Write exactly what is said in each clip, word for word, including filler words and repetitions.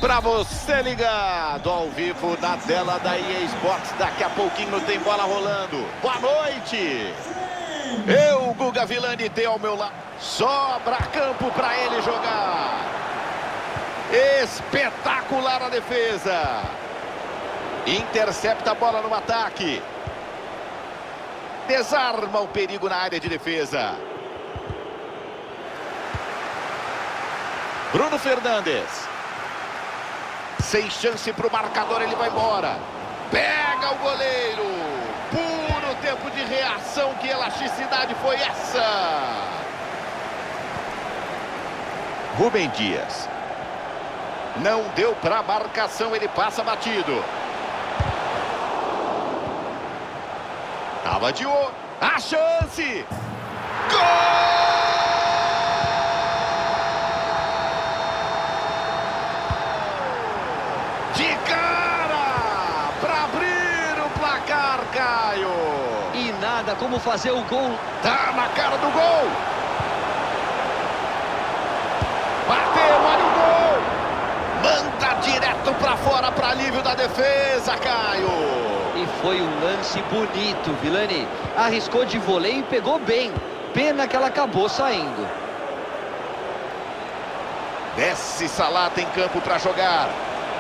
Pra você ligado ao vivo na tela da E A Sports, daqui a pouquinho tem bola rolando. Boa noite! Eu, Guga Villani, tenho ao meu lado. Sobra campo para ele jogar. Espetacular a defesa. Intercepta a bola no ataque. Desarma o perigo na área de defesa. Bruno Fernandes. Sem chance para o marcador, ele vai embora. Pega o goleiro. Puro tempo de reação. Que elasticidade foi essa? Rubem Dias. Não deu para marcação, ele passa batido. Tava de olho. A chance! Gol! De cara! Para abrir o placar, Caio. E nada como fazer o gol. Tá na cara do gol. Bateu, olha o gol. Manda direto para fora para alívio da defesa, Caio. E foi um lance bonito, Villani. Arriscou de voleio e pegou bem. Pena que ela acabou saindo. Desce Salata em campo para jogar.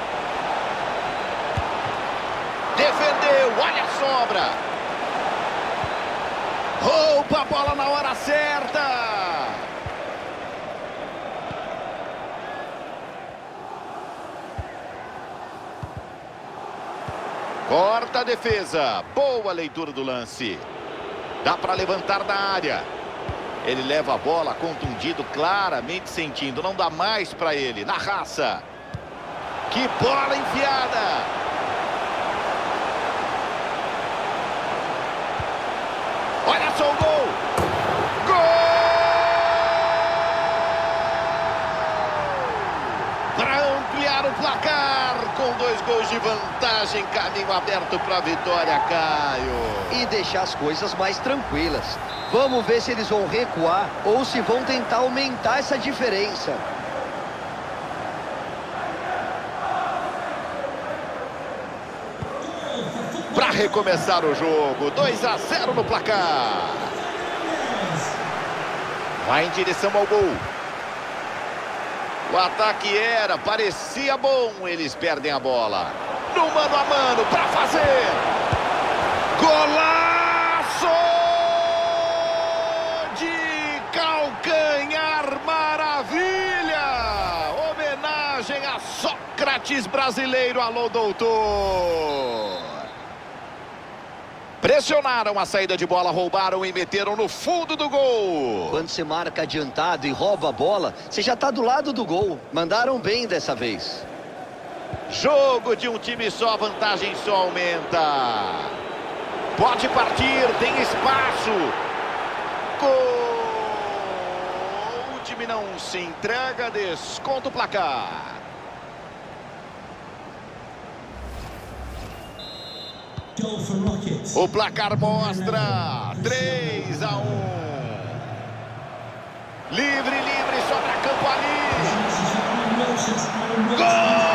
Defendeu, olha a sobra. Rouba a bola na hora certa. Corta a defesa. Boa leitura do lance. Dá para levantar na área. Ele leva a bola contundido, claramente sentindo. Não dá mais para ele. Na raça. Que bola enfiada. Olha só o gol. Gol! Para ampliar o placar. Com dois gols de vantagem, caminho aberto para a vitória, Caio. E deixar as coisas mais tranquilas. Vamos ver se eles vão recuar ou se vão tentar aumentar essa diferença. Para recomeçar o jogo, dois a zero no placar. Vai em direção ao gol. O ataque era, parecia bom, eles perdem a bola. No mano a mano, para fazer. Golaço de calcanhar, maravilha. Homenagem a Sócrates brasileiro, alô doutor. Pressionaram a saída de bola, roubaram e meteram no fundo do gol. Quando você marca adiantado e rouba a bola, você já está do lado do gol. Mandaram bem dessa vez. Jogo de um time só, a vantagem só aumenta. Pode partir, tem espaço. Gol! O time não se entrega, desconta o placar. O placar mostra três a um. Livre, livre, sobra campo ali. Gol!